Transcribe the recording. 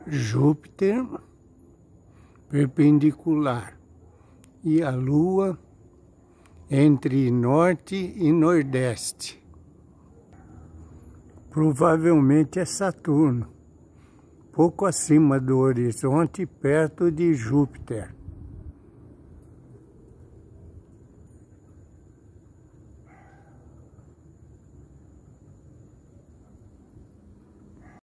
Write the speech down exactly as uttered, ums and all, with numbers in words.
Júpiter perpendicular e a Lua entre norte e nordeste. Provavelmente é Saturno, pouco acima do horizonte, perto de Júpiter.